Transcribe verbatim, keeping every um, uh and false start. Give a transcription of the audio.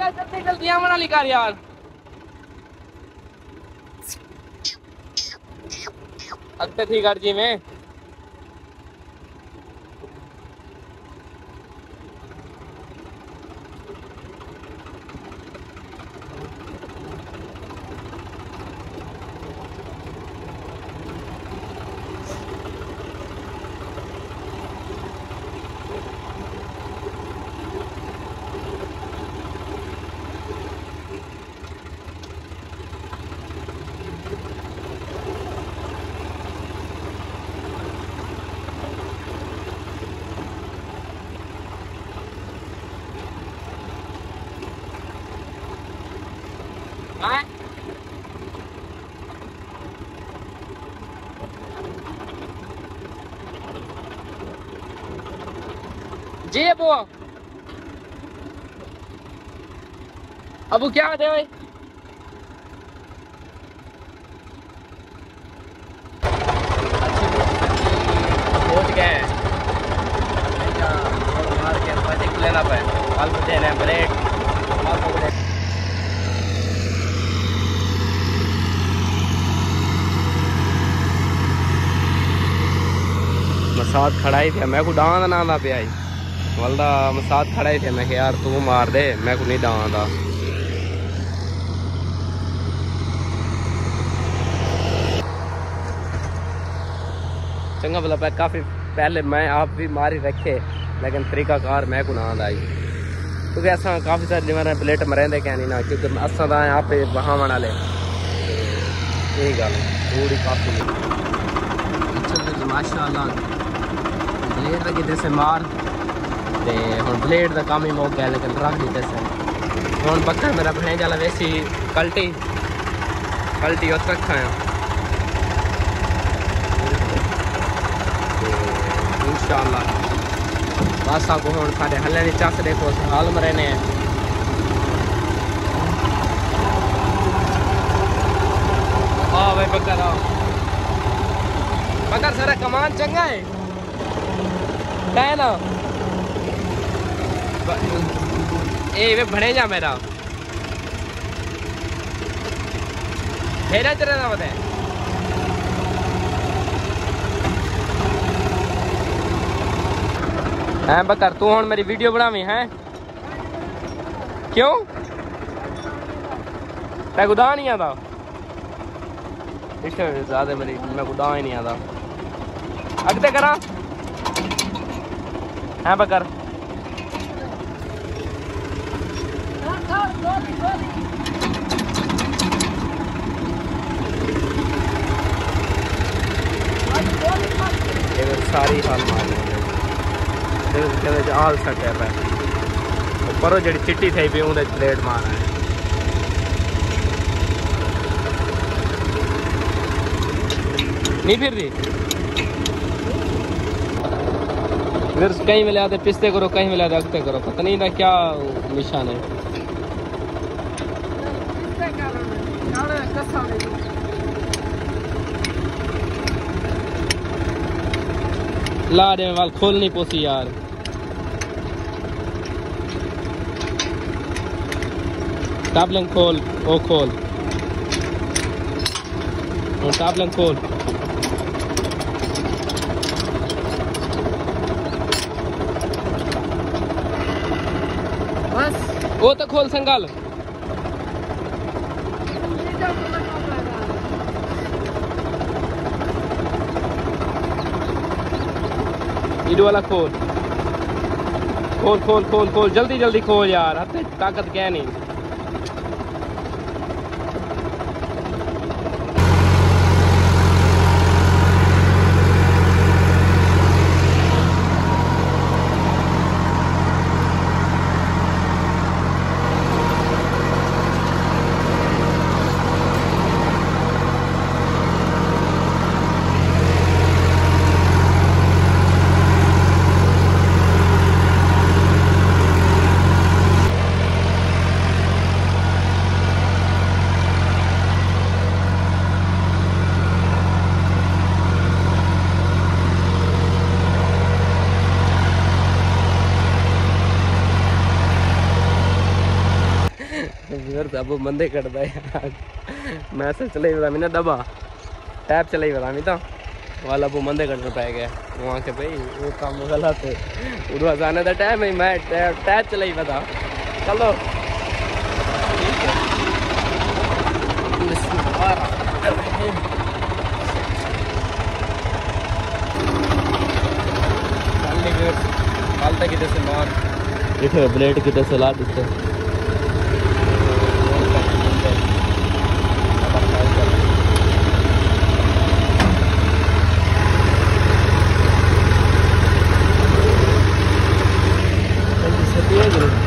जल्दी जल्दी आमना निकाल यार। अगते थी गर्जी में जी अबू अबू क्या दे भाई पहुंच गए मार के पैसे लेना पे माल को देना है ब्रेड माल को दे मसाद खड़ाई थे मैं को डांद ना ना पे आई वल्दा मसाद खड़ा ही थे मैं यार तू मार दे मैं को नहीं डांदा चंगा भला पे काफी पहले मैं आप भी मारी रखे लेकिन तरीकाकार मैं को ना आई क्योंकि असा काफी सारे जिम्मे प्लेट मरेंदे क्या नहीं ना क्योंकि असा तो आप वहां वाले यही गल थोड़ी काफी माशाअल्लाह ब्लेड लगी जैसे मार हम ब्लेड का काम ही मुक गया लेकिन रख दी से हूँ बकर मेरा भने जाला वैसी कल्टी कल्टी उस रखा है इंशाअल्लाह बस आपको हूँ सारे हल्ले की चस देखो हाल में रहने हाँ भाई बकर आओ बकर सारा कमान चंगा है है ना ए वे भड़े जा मेरा हेरा तेरा ना बताए हैं बकर तू हूँ मेरी वीडियो बनावी है क्यों मैं गुदा नहीं आता इस ज्यादा मेरी मैं गुदा ही नहीं आता अगते करा हैं बकर सारी हाल मार आल सके पे परो जी चिट्टी थी पी उन्हें ब्लेड मार नहीं फिर रही फिर कहीं मिले आते पिस्ते करो कहीं मिले आते अगते करो पता नहीं था क्या निशान है ला दे वाल खोल नहीं पोसी यार टापलन खोल ओ खोल टापलन खोल बस वो तो खोल संगाल ईड वाला खोल खोल खोल खोल खोल जल्दी जल्दी खोल यार हथे ताकत क्या नहीं मेरे से अब बंदे कटता है मैं से चले बता मैंने दबा टैप चले बता मैं तो वाला वो बंदे कटने पाए गए वहाँ के भाई वो काम गलत है उड़वा जाने का टाइम है मैं टैप चले बता चलो कितने से मार देखो ब्लेड कितने से ला देते सती है